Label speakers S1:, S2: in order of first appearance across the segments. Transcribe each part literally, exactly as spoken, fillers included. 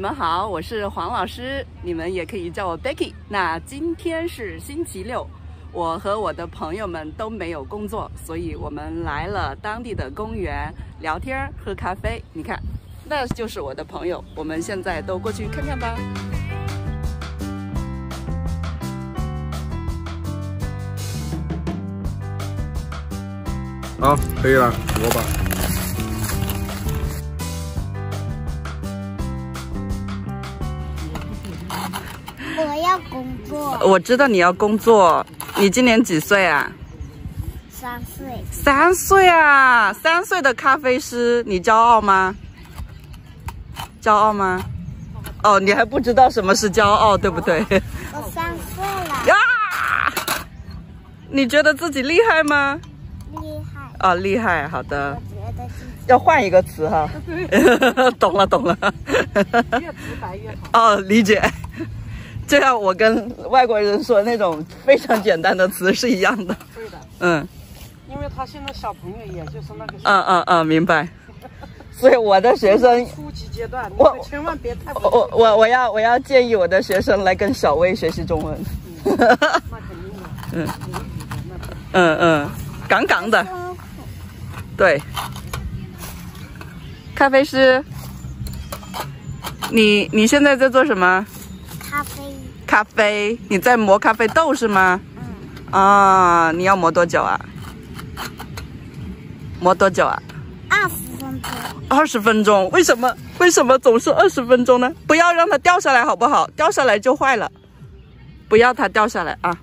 S1: 们好，我是黄老师，你们也可以叫我 Becky。那今天是星期六，我和我的朋友们都没有工作，所以我们来了当地的公园聊天喝咖啡。你看，那就是我的朋友，我们现在都过去看看吧。
S2: 好，可以了，摸吧。
S3: 我要工作。
S1: 我知道你要工作，你今年几岁啊？
S3: 三岁。
S1: 三岁啊！三岁的咖啡师，你骄傲吗？骄傲吗？哦，你还不知道什么是骄傲，对不对？
S3: 我三岁了。
S1: 呀！你觉得自己厉害吗？
S3: 厉害。
S1: 哦，厉害，好的。
S3: 我觉得自己
S1: 要换一个词哈。懂了，懂了。
S3: 越直白越好。
S1: 哦，理解。 这样我跟外国人说那种非常简单的词是一样的。
S4: 对的。
S1: 嗯。
S4: 因为他现在小朋友也就是那个。
S1: 嗯嗯嗯，明白。所以我的学生
S4: 初级阶段，
S1: 我
S4: 千万别太。
S1: 我我我要我要建议我的学生来跟小薇学习中文。
S4: 那肯定的。
S1: 嗯。嗯嗯，杠杠的。对。咖啡师，你你现在在做什么？
S3: 咖啡，
S1: 咖啡，你在磨咖啡豆是吗？
S3: 嗯。
S1: 啊，你要磨多久啊？磨多久啊？
S3: 二十分钟。
S1: 二十分钟？为什么？为什么总是二十分钟呢？不要让它掉下来，好不好？掉下来就坏了，不要它掉下来啊！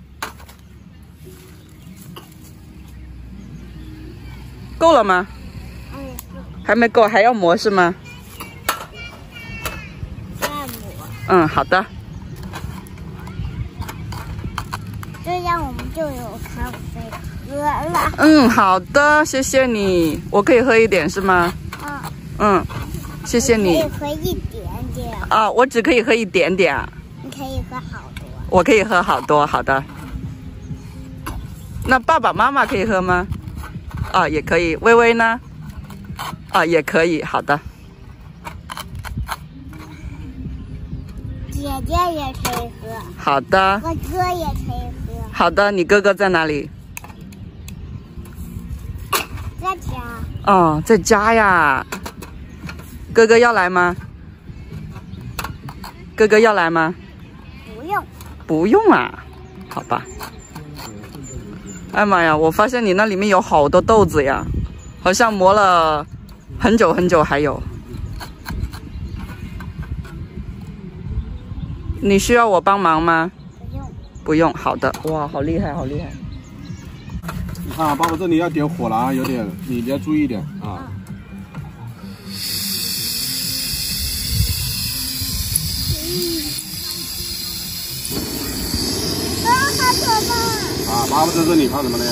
S1: 够了吗？
S3: 嗯。
S1: 还没够，还要磨是吗？
S3: 再磨。
S1: 嗯，好的。
S3: 这样我们就有咖啡喝了。
S1: 嗯，好的，谢谢你。我可以喝一点是吗？
S3: 嗯。
S1: 嗯，谢谢你。
S3: 可以喝一点点。
S1: 啊，我只可以喝一点点啊。
S3: 你可以喝好多。
S1: 我可以喝好多，好的。那爸爸妈妈可以喝吗？啊，也可以。微微呢？啊，也可以，好的。
S3: 姐姐也可以喝。
S1: 好的。
S3: 我哥也可以喝。
S1: 好的，你哥哥在哪里？
S3: 在家。
S1: 哦，在家呀。哥哥要来吗？哥哥要来吗？
S3: 不用。
S1: 不用啊，好吧。哎妈呀，我发现你那里面有好多豆子呀，好像磨了很久很久还有。 你需要我帮忙吗？
S3: 不用。
S1: 不用，好的。哇，好厉害，好厉害！
S2: 你看啊，爸爸这里要点火了啊，有点，你你要注意一点啊。
S3: 啊，好可怕！
S2: 啊，爸爸在这里看什么呢？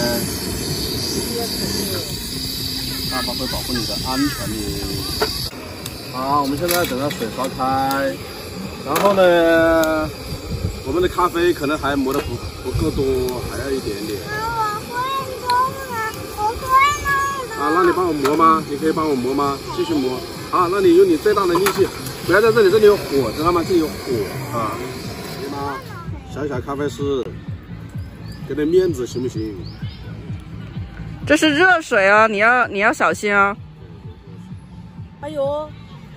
S2: 爸爸会保护你的安全的。好，我们现在等到水烧开。 然后呢，我们的咖啡可能还磨得不不够多，还要一点点。
S3: 我会弄的，我会弄的。
S2: 啊，那你帮我磨吗？你可以帮我磨吗？继续磨。好，那你用你最大的力气，不要在这里，这里有火，知道吗？这里有火啊。行吗？小小咖啡师，给点面子行不行？
S1: 这是热水哦，你要你要小心哦。
S4: 哎呦。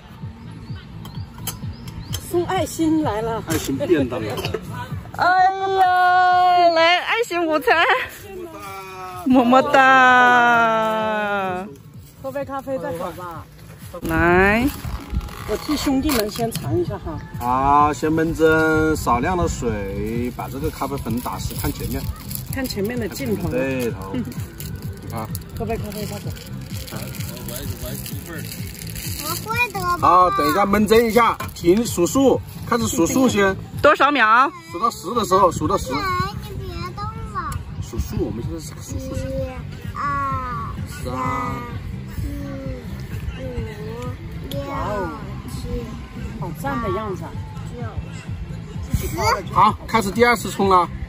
S4: 送爱心来了，
S2: 爱心便当了。
S1: 哎呀，来爱心午餐，么么哒。
S4: 喝杯咖啡再走吧。
S1: 来，
S4: 我替兄弟们先尝一下哈。
S2: 好，先焖蒸少量的水，把这个咖啡粉打湿，看前面，
S4: 看前面的镜头。
S2: 对头。你看，
S4: 喝杯咖啡再走。
S3: 我会的。
S2: 好，等一下焖蒸一下，停数数，开始数数先。
S1: 多少秒？
S2: 数到十的时候，数到十。
S3: 你别动了。
S2: 数数，我们现在是数数。
S3: 一、二、三、四、五、六、七，
S4: 好赞的样子。
S3: 九、
S2: 好，开始第二次冲了。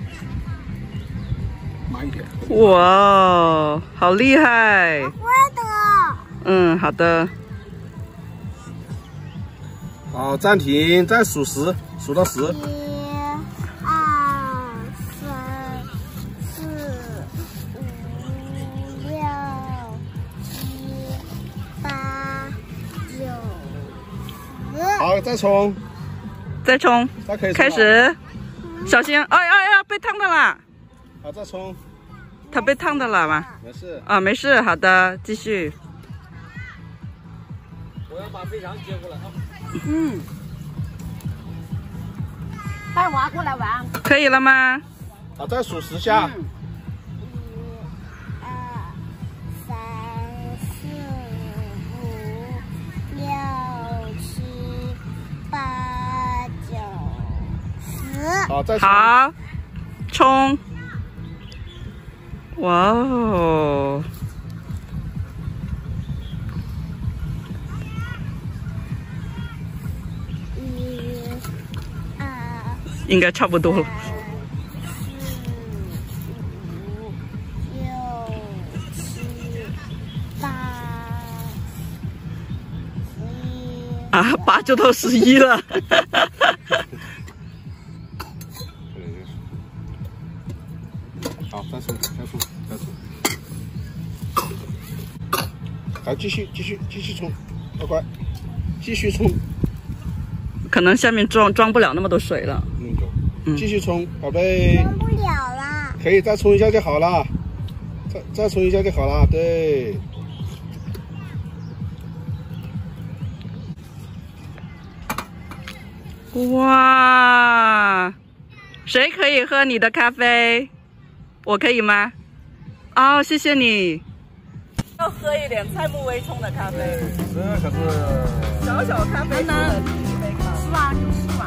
S2: 慢一点。
S1: 哇，好厉害！
S3: 我会的。
S1: 嗯，好的。
S2: 好，暂停，再数十，数到十。
S3: 一、二、三、四、五、六、七、八、九、十。
S2: 好，再冲，
S1: 再冲，
S2: 再可以
S1: 开始，小心！哎呀哎呀，被烫到了！
S2: 好，再冲。
S1: 他被烫到了吗？
S2: 没事。
S1: 啊，没事，好的，继续。
S5: 我要把肥肠接过来啊。
S4: 嗯。带娃过来玩。
S1: 可以了吗？
S2: 好，再数十下。
S3: 一、二、三、四、五、六、七、八、九、十。
S2: 好，再冲。
S1: 好，冲！哇哦！
S3: 一、二、
S1: 应该差不多了。
S3: 三、四、五、六、七、八、十一。
S1: 啊，八就到十一了。
S2: 好，再冲，再冲，再冲。好，继续，继续，继续冲，乖乖，继续冲。
S1: 可能下面装装不了那么多水了。
S2: 嗯，走，继续冲，宝贝。
S3: 装不了啦。
S2: 可以再冲一下就好了，再再冲一下就好了，对。
S1: 哇，谁可以喝你的咖啡？我可以吗？哦，谢谢你。要喝一点菜木微冲的咖啡。
S2: 这可是
S1: 小小咖啡的第一杯咖啡。
S3: 是吧？就是。